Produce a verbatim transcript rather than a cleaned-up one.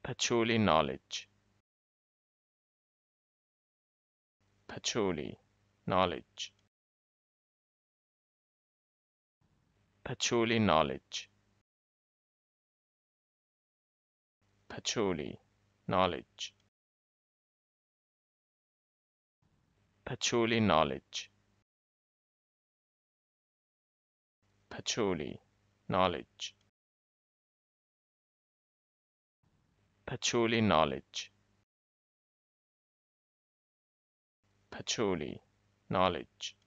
Patchouli knowledge. Patchouli knowledge. Patchouli knowledge. Patchouli knowledge. Patchouli knowledge. Patchouli knowledge. Patchouli knowledge. Patchouli knowledge.